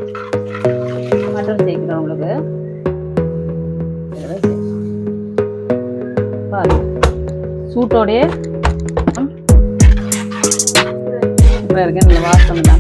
Butter சேர்க்கிறேன் உங்களுக்கு. சூட்டோடைய இருக்கு இந்த வாசம் தான்.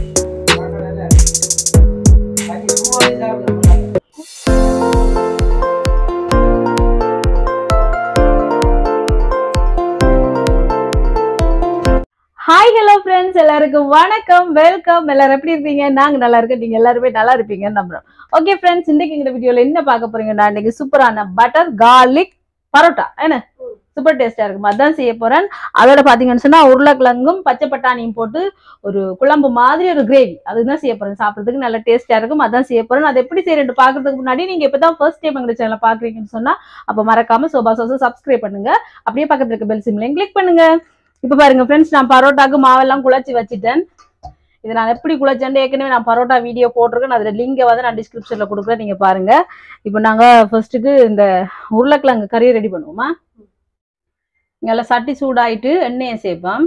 ஹாய் ஹலோ ஃப்ரெண்ட்ஸ், எல்லாருக்கும் வணக்கம், வெல்கம். எல்லாரும் எப்படி இருக்கீங்க? நாங்க நல்லா இருக்கோம், நீங்க எல்லாருமே நல்லா இருப்பீங்கன்னு நம்புறோம். ஓகே ஃப்ரெண்ட்ஸ், இன்னைக்கு இந்த வீடியோல என்ன பார்க்க போறீங்கன்னா, இன்னைக்கு சூப்பரான பட்டர் கார்லிக் பரோட்டா என்ன சூப்பர் டேஸ்டா இருக்கும், அதான் செய்ய போறேன். அதோட பாத்தீங்கன்னு சொன்னா உருளைக்கிழங்கும் பச்சை பட்டாணியும் போட்டு ஒரு குழம்பு மாதிரி ஒரு கிரேவி, அதுதான் செய்ய போறேன். சாப்பிட்றதுக்கு நல்ல டேஸ்டா இருக்கும், அதான் செய்ய போறேன். அது எப்படி செய்யறது பாக்குறதுக்கு முன்னாடி நீங்க இப்பதான் ஃபர்ஸ்ட் டைம் எங்க சேனலை பாக்குறீங்கன்னு சொன்னா அப்ப மறக்காம சோபா சோசா சப்ஸ்கிரைப் பண்ணுங்க. அப்படியே பக்கத்துல இருக்க பெல் சிம்லையும் கிளிக் பண்ணுங்க. இப்ப பாருங்க ஃப்ரெண்ட்ஸ், நான் பரோட்டாக்கு மாவெல்லாம் குழச்சி வச்சுட்டேன். இதை நான் எப்படி குழச்சேன்னு ஏற்கனவே நான் பரோட்டா வீடியோ போட்டிருக்கேன், அதுல லிங்கை வந்து நான் டிஸ்கிரிப்ஷன்ல கொடுக்குறேன், நீங்க பாருங்க. இப்போ நாங்க ஃபர்ஸ்ட்டுக்கு இந்த உருளைக்கிழங்கு கறியை ரெடி பண்ணுவோமா. இங்கே சட்டி சூடாயிட்டு எண்ணெயை சேர்ப்போம்.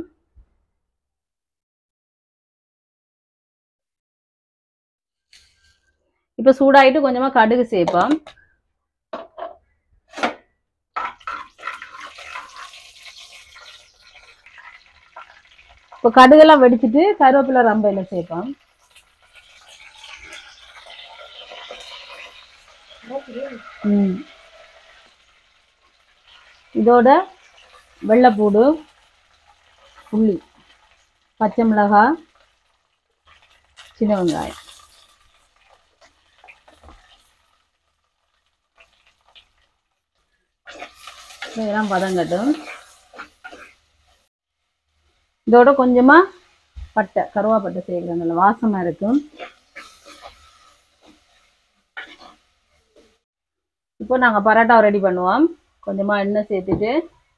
இப்போ சூடாயிட்டு கொஞ்சமா கடுகு சேர்ப்போம். இப்போ கடுகெல்லாம் வெடிச்சிட்டு கருவேப்பிலை ரம்பையில சேர்ப்போம். இதோட வெள்ளைப்பூடு, உள்ளி, பச்சை மிளகாய், சின்ன வெங்காயம், இதெல்லாம் பதங்கட்டும். இதோட கொஞ்சமா பட்டை, கருவாப்பட்டை சேர்க்கிறேன், நல்ல வாசமா இருக்கும். இப்போ நாங்கள் பரோட்டாவை ரெடி பண்ணுவோம். கொஞ்சமா எண்ணெய் சேர்த்துட்டு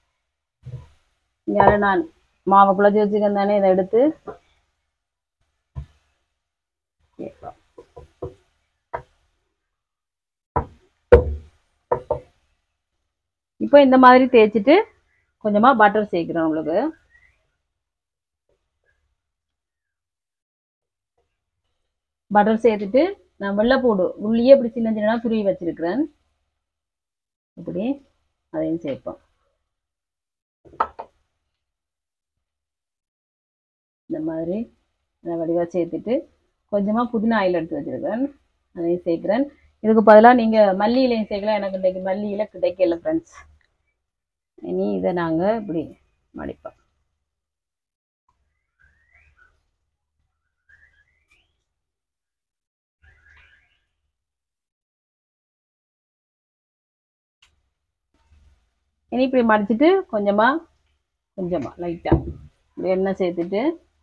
இங்கே நான் மாவை குழச்சி வச்சுக்கேன் தானே, இதை எடுத்து இப்போ இந்த மாதிரி தேய்ச்சிட்டு கொஞ்சமா பட்டர் சேர்க்கிறேன். உங்களுக்கு பட்டர் சேர்த்துட்டு நான் வெள்ளைப்பூடு உள்ளியே இப்படி சின்ன சின்ன துருவி வச்சிருக்கிறேன், இப்படி அதையும் சேர்ப்போம். இந்த மாதிரி வடிவாக சேர்த்துட்டு கொஞ்சமா புதினா ஆயில் எடுத்து வச்சிருக்கிறேன், அதையும் சேர்க்கிறேன். இதுக்கு பதிலாக நீங்க மல்லி இலையும் சேர்க்கலாம், எனக்கு இன்றைக்கு மல்லி இலை கிடைக்கல ஃப்ரெண்ட்ஸ். இனி இதை நாங்க இப்படி மடிப்போம். இனி இப்படி மடிச்சுட்டு கொஞ்சமா லைட்டா எண்ணெய் சேர்த்துட்டு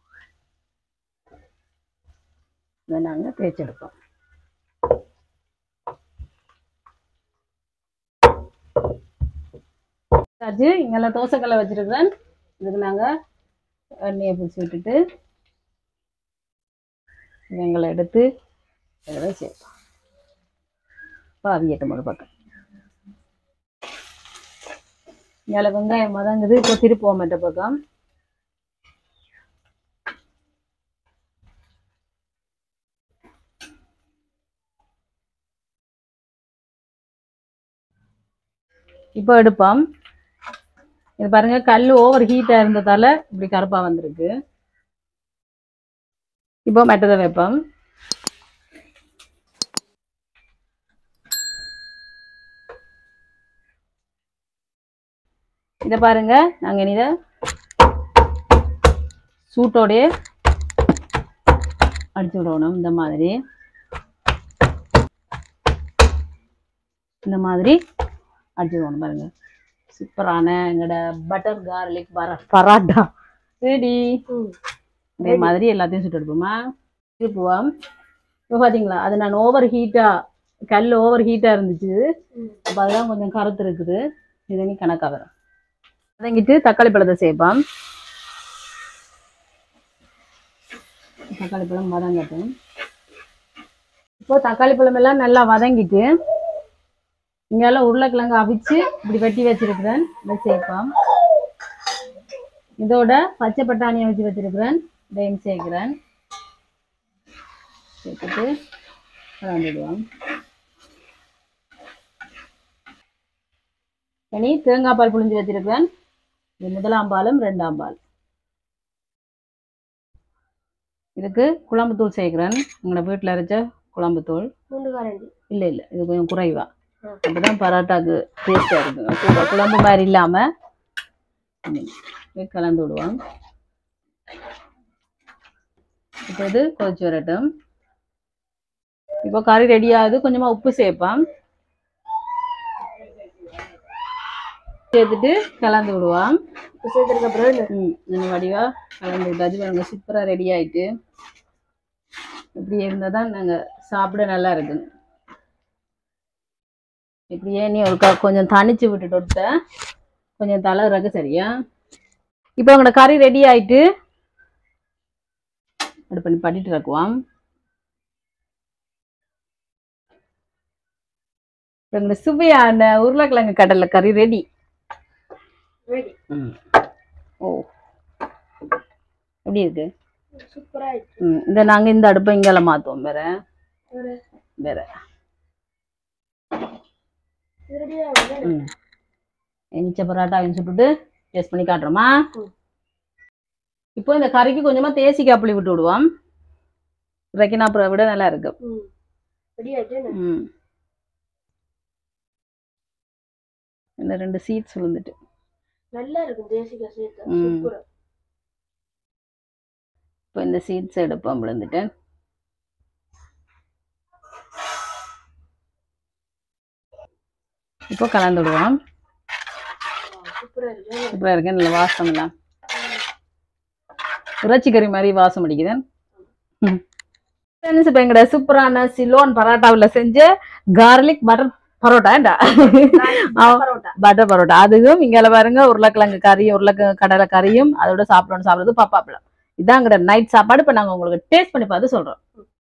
இதை நாங்கள் தேய்ச்செடுப்போம். இங்கெல்லாம் தோசைக்கல்லை வச்சிருக்கிறேன், இதுக்கு நாங்கள் எண்ணெயை பிடிச்சி விட்டுட்டு எங்களை எடுத்து இதை சேர்ப்போம். பாவியட்டும் ஒரு பக்கம். இங்கே வெங்காயம் வதங்குது, இப்போ திருப்போம் மற்ற பக்கம். இப்போ எடுப்போம். இது பாருங்க, கல் ஓவர் ஹீட்டா இருந்ததால இப்படி கருப்பா வந்திருக்கு. இப்போ மற்றதை வைப்போம். இதை பாருங்க, நாங்க இதை சூட்டோடைய அடிச்சு விடணும். இந்த மாதிரி அடிச்சு விடணும். பாருங்க, சூப்பரான எங்களோட பட்டர் கார்லிக் பரோட்டா ரெடி. இதே மாதிரி எல்லாத்தையும் சுட்டு எடுப்போமா. திருப்புவோம். இப்போ பாத்தீங்களா, அது நான் கல் ஓவர் ஹீட்டா இருந்துச்சு, அப்போ அதெல்லாம் கொஞ்சம் கருத்து இருக்குது. இதை நீ கணக்காக வரும். வதங்கிட்டு தக்காளி பழத்தை சேர்ப்போம். தக்காளி பழம் வதங்கட்டும். இப்போ தக்காளி பழம் எல்லாம் நல்லா வதங்கிட்டு இங்கெல்லாம் உருளைக்கிழங்கு அவிச்சு இப்படி வெட்டி வச்சிருக்கிறேன், இதை சேர்ப்போம். இதோட பச்சை பட்டாணியை வச்சு வச்சிருக்கிறேன், இதையும் சேர்க்கிறேன். சேர்த்துட்டு கலந்துடுவோம். இனி தேங்காய் பால் புழிஞ்சு வச்சிருக்கிறேன். இது முதலாம் பாலும் 2ஆம் பால். இதுக்கு குழம்பு தூள் சேர்க்கிறேன். உங்களோட வீட்டில் அரைச்ச குழம்பு தூள். இல்லை இல்லை, இது கொஞ்சம் குறைவா, அப்பதான் பரோட்டாக்கு டேஸ்டாக இருக்குங்க. குழம்பு மாதிரி இல்லாமல் கலந்து விடுவோம். இப்போ இது கொதிச்சு வரட்டும். இப்போ கறி ரெடி ஆகுது. கொஞ்சமாக உப்பு சேர்ப்போம். சேர்த்துட்டு கலந்து விடுவோம். உப்பு சேர்த்துக்கு அப்புறம் நம்ம வடிவாக கலந்து விட்டாச்சு. பாருங்க, சூப்பராக ரெடி ஆகிட்டு. இப்படி இருந்தால் தான் நாங்கள் சாப்பிட நல்லா இருக்குங்க. இப்படியே நீ ஒரு கொஞ்சம் தனிச்சு விட்டுட்டு கொஞ்சம் தளர்றக்கு சரியா. இப்போ உங்களோட கறி ரெடி ஆயிட்டு அது பண்ணி பண்ணிட்டு இருக்குவோம். எங்களோட சுவையான உருளைக்கிழங்கு கடலை கறி ரெடி. ஓ, எப்படி இருக்கு? சூப்பரா இருக்கு. இந்த நாங்க இந்த அடுப்பை இங்கால மாத்துவோம். வேற வேற மிச்ச பரோட்டாவையும் சுட்டுட்டு டேஸ்ட் பண்ணி காட்டுறோமா? இப்போ இந்த கறிக்கு கொஞ்சமா தேசிக்காய் புளி விட்டு விடுவோம். இறக்கினா அப்புறம் விட நல்லா இருக்கு. இந்த 2 சீட்ஸ் விழுந்துட்டு நல்லா இருக்கும். தேசிக்காய் சேர்த்து இப்போ இந்த சீட்ஸ் எடுப்போம். விழுந்துட்டு இப்போ கலந்து விடுவோம். சூப்பரா இருக்கு. நல்ல வாசம் எல்லாம் இறைச்சி கறி மாதிரி வாசம் அடிக்குது. இப்போ எங்கட சூப்பரான சிலோன் பரோட்டாவில் செஞ்ச garlic butter parotta butter parotta. அதுவும் இங்கே பாருங்க, உருளைக்கிழங்கு கறியும் உருளைக்கிழங்கு கடலை கறியும் அதோட சாப்பிடுறது பப்பாப்பழம். இதாங்கிற நைட் சாப்பாடு. இப்போ நாங்கள் உங்களுக்கு டேஸ்ட் பண்ணி பார்த்து சொல்றோம்.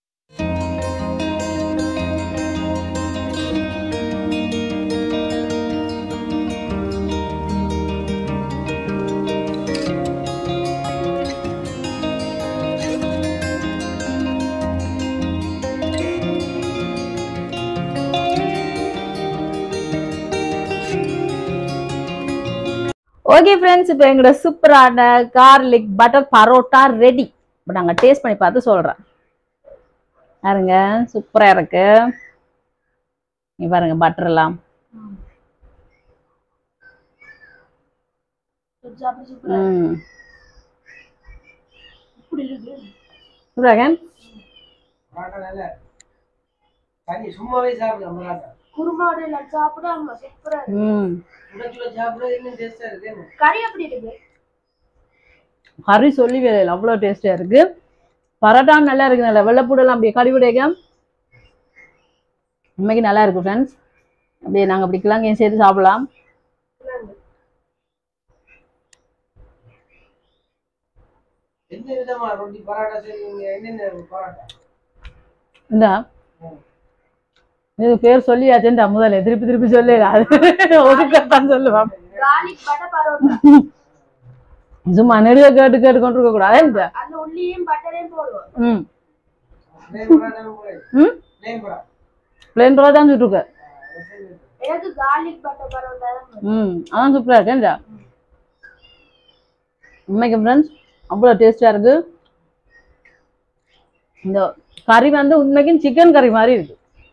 ஓகே ஃப்ரெண்ட்ஸ், இப்போ எங்களோட சூப்பரான கார்லிக் பட்டர் பரோட்டா ரெடி. இப்போ நாங்கள் டேஸ்ட் பண்ணி பார்த்து சொல்கிறோம். பாருங்க, சூப்பராக இருக்கு. நீ பாருங்க, பட்டர் எல்லாம் கறி சொல்லி வேலை அவ்வளோ டேஸ்டா இருக்கு. பரோட்டா நல்லா இருக்கு. நல்லா வெள்ளைப்பூடெல்லாம் அப்படியே கறி விடையா உண்மைக்கு நல்லா இருக்கு ஃப்ரெண்ட்ஸ். அப்படியே நாங்கள் அப்படி கிழங்கையும் சேர்த்து சாப்பிடலாம். இந்த இது பேர் சொல்லியாச்சுண்டா, முதல்ல திருப்பி திருப்பி சொல்லல, ஒதுக்கத்தான் சொல்லுவான். சும்மா நெடுக கேட்டு கேட்டு கொண்டு இருக்க கூடாது. பிளேன் பரோட்டா தான் சுட்டுருக்க. அதான் சூப்பரா இருக்கேன்டா உண்மைக்கு ஃப்ரெண்ட்ஸ். அவ்வளோ டேஸ்டா இருக்கு. இந்த கறி வந்து உண்மைக்கும் சிக்கன் கறி மாதிரி இருக்கு.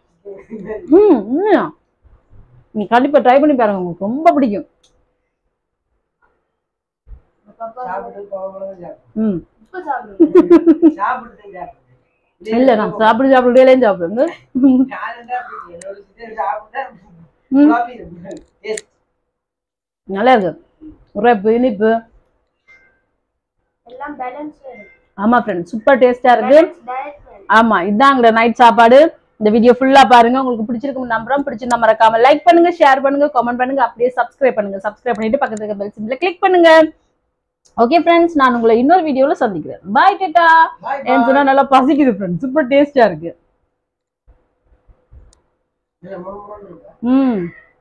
நீ கண்டிப்பா ட்ரை பண்ணி பாருங்க, உங்களுக்கு ரொம்ப பிடிக்கும். இல்ல நான் சாப்பிடுறதே சாப்பிடுங்க. நல்லா இருக்கு. உரைப்பு இனிப்பு ஆமா ஃப்ரெண்ட்ஸ், சூப்பர் டேஸ்டா இருக்கு. ஆமா, இதாங்க நைட் சாப்பாடு. இந்த வீடியோ ஃபுல்லா பாருங்க, உங்களுக்கு பிடிச்சிருக்கும் நம்புறோம். பிடிச்சிருந்தா மறக்காம லைக் பண்ணுங்க, ஷேர் பண்ணுங்க, கமெண்ட் பண்ணுங்க, அப்படியே சப்ஸ்கிரைப் பண்ணுங்க. சப்ஸ்கிரைப் பண்ணிட்டு பக்கத்துல இருக்க பெல் சிம்பிளை கிளிக் பண்ணுங்க. ஓகே ஃப்ரெண்ட்ஸ், நான் உங்களை இன்னொரு வீடியோல சந்திக்கிறேன். பாய் டாடா. ஏன்னு சொன்னா நல்லா பசிக்குது ஃப்ரெண்ட்ஸ், சூப்பர் டேஸ்டா இருக்கு.